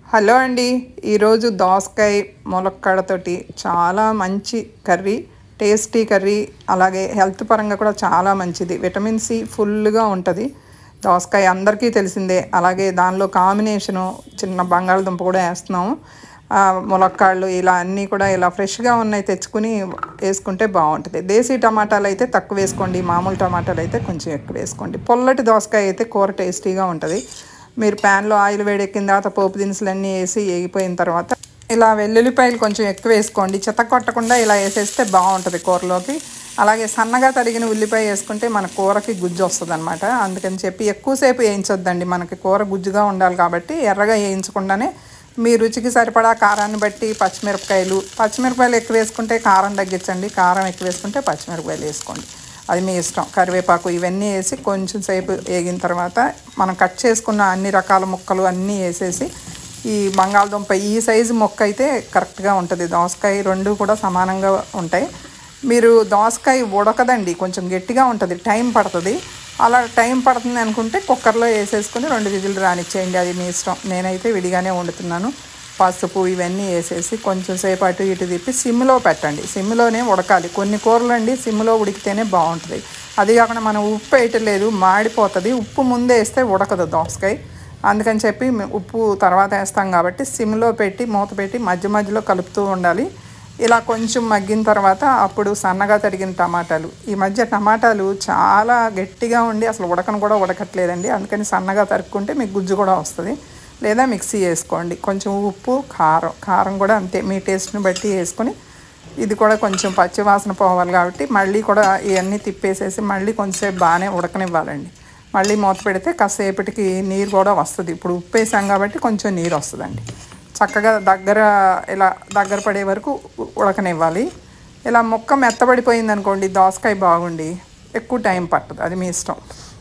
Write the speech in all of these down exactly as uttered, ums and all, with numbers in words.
Hello అండి, ఈరోజు దోసకాయ ములక్కాడతోటి చాలా మంచి కర్రీ, టేస్టీ కర్రీ, అలాగే హెల్త్ పరంగా కూడా చాలా మంచిది. విటమిన్ సి ఫుల్గా ఉంటుంది. దోసకాయ అందరికీ తెలిసిందే. అలాగే దానిలో కాంబినేషను చిన్న బంగాళదుంప కూడా వేస్తున్నాము. ములక్కాళ్ళు ఇలా అన్నీ కూడా ఇలా ఫ్రెష్గా ఉన్నాయి తెచ్చుకుని వేసుకుంటే బాగుంటుంది. దేశీ టమాటాలు అయితే తక్కువ వేసుకోండి, మామూలు టమాటాలు అయితే కొంచెం ఎక్కువ వేసుకోండి. పొల్లటి దోసకాయ అయితే కూర టేస్టీగా ఉంటుంది. మీరు ప్యాన్లో ఆయిల్ వేడెక్కిన తర్వాత పోపు దినుసులన్నీ వేసి వేగిపోయిన తర్వాత ఇలా వెల్లుల్లిపాయలు కొంచెం ఎక్కువ వేసుకోండి. చెత్త కొట్టకుండా ఇలా వేసేస్తే బాగుంటుంది కూరలోకి. అలాగే సన్నగా తరిగిన ఉల్లిపాయ వేసుకుంటే మన కూరకి గుజ్జు వస్తుంది అనమాట. అందుకని చెప్పి ఎక్కువసేపు వేయించొద్దండి, మనకి కూర గుజ్జుగా ఉండాలి కాబట్టి ఎర్రగా వేయించకుండానే మీ రుచికి సరిపడా కారాన్ని బట్టి పచ్చిమిరపకాయలు పచ్చిమిరపకాయలు ఎక్కువ వేసుకుంటే కారం తగ్గించండి, కారం ఎక్కువ వేసుకుంటే పచ్చిమిరపకాయలు వేసుకోండి, అది మీ ఇష్టం. కరివేపాకు ఇవన్నీ వేసి కొంచెం సేపు వేగిన తర్వాత మనం కట్ చేసుకున్న అన్ని రకాల ముక్కలు అన్నీ వేసేసి ఈ బంగాళదుంప ఈ సైజు మొక్క అయితే కరెక్ట్గా ఉంటుంది. దోసకాయ రెండు కూడా సమానంగా ఉంటాయి. మీరు దోసకాయ ఉడకదండి, కొంచెం గట్టిగా ఉంటుంది, టైం పడుతుంది. అలా టైం పడుతుంది అనుకుంటే కుక్కర్లో వేసేసుకొని రెండు విజిల్ రానిచ్చేయండి, అది మీ ఇష్టం. నేనైతే విడిగానే వండుతున్నాను. పసుపు ఇవన్నీ వేసేసి కొంచెం సేపు అటు ఇటు తిప్పి సిమ్లో పెట్టండి. సిమ్లోనే ఉడకాలి. కొన్ని కూరలు అండి సిమ్లో ఉడికితేనే బాగుంటుంది. అది కాకుండా మనం ఉప్పు వేయట్లేదు, మాడిపోతుంది. ఉప్పు ముందే వేస్తే ఉడకదు దోసకాయ. అందుకని చెప్పి ఉప్పు తర్వాత వేస్తాం కాబట్టి సిమ్లో పెట్టి మూత పెట్టి మధ్య మధ్యలో కలుపుతూ ఉండాలి. ఇలా కొంచెం మగ్గిన తర్వాత అప్పుడు సన్నగా తరిగిన టమాటాలు. ఈ మధ్య టమాటాలు చాలా గట్టిగా ఉండి అసలు ఉడకను కూడా ఉడకట్లేదండి. అందుకని సన్నగా తరుక్కుంటే మీకు గుజ్జు కూడా వస్తుంది. లేదా మిక్సీ వేసుకోండి. కొంచెం ఉప్పు, కారం కారం కూడా అంతే మీ టేస్ట్ని బట్టి వేసుకొని, ఇది కూడా కొంచెం పచ్చివాసన పోవాలి కాబట్టి మళ్ళీ కూడా ఇవన్నీ తిప్పేసేసి మళ్ళీ కొంచెంసేపు బాగానే ఉడకనివ్వాలండి. మళ్ళీ మూత పెడితే కాసేపటికి నీరు కూడా వస్తుంది. ఇప్పుడు ఉప్పు వేసాం కాబట్టి కొంచెం నీరు వస్తుందండి. చక్కగా దగ్గర ఇలా దగ్గర పడే వరకు ఉడకనివ్వాలి. ఇలా ముక్క మెత్తబడిపోయింది అనుకోండి, దోసకాయ బాగుండి ఎక్కువ టైం పట్టదు, అది మీ ఇష్టం.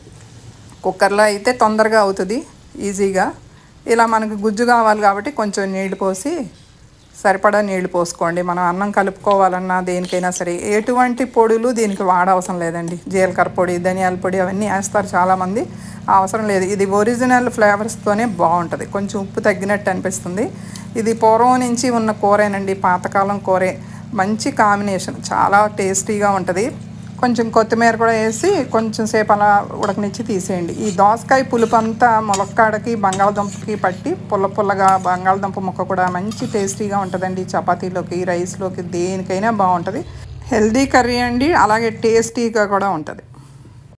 కుక్కర్లో అయితే తొందరగా అవుతుంది, ఈజీగా. ఇలా మనకు గుజ్జు కావాలి కాబట్టి కొంచెం నీళ్లు పోసి సరిపడా నీళ్లు పోసుకోండి. మనం అన్నం కలుపుకోవాలన్నా దేనికైనా సరే ఎటువంటి పొడులు దీనికి వాడవసరం లేదండి. జీలకర్ర పొడి, ధనియాల పొడి అవన్నీ వేస్తారు చాలామంది, అవసరం లేదు. ఇది ఒరిజినల్ ఫ్లేవర్స్తోనే బాగుంటుంది. కొంచెం ఉప్పు తగ్గినట్టు అనిపిస్తుంది. ఇది పూర్వం నుంచి ఉన్న కూరేనండి, పాతకాలం కూరే. మంచి కాంబినేషన్, చాలా టేస్టీగా ఉంటుంది. కొంచెం కొత్తిమీర కూడా వేసి కొంచెం సేపు అలా ఉడకనిచ్చి తీసేయండి. ఈ దోసకాయ పులుపు అంతా ములక్కాడకి బంగాళదుంపకి పట్టి పుల్ల పుల్లగా బంగాళదుంప ముక్క కూడా మంచి టేస్టీగా ఉంటుందండి. చపాతీలోకి, రైస్లోకి, దేనికైనా బాగుంటుంది. హెల్దీ కర్రీ అండి, అలాగే టేస్టీగా కూడా ఉంటుంది.